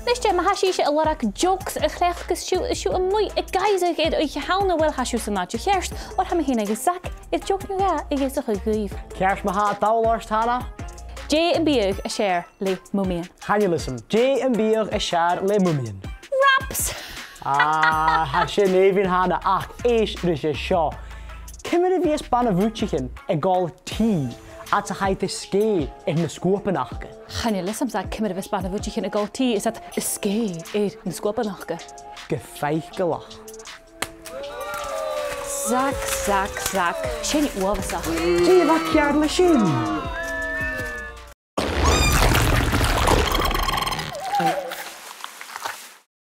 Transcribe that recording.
Niste ma hasí sé a larach jokes a chléchgus siú a mui a gaisig iad Oidhche Shamhna bhfuil hasú san náidir chearst, or ha hína agus sac is joke nu ga i ggéis a chuigh. Cearst ma ha dáláir tána? J and Bíag a sér le mumíon. Hannelism, J and Bíag a sér le mumíon. Raps! Ha sé néhín hána ach éis sé seo. Cimar a bhíos banna bhúteachn a gáil tí a ta haid is scé in na scopanachcha. Hannelism sa cimar a bhís banna bhúteachn a gáil tí is at is scé na scopanachcha. Go Faic go lach. Zac, sin uabhasach. Dí bha cear le sin.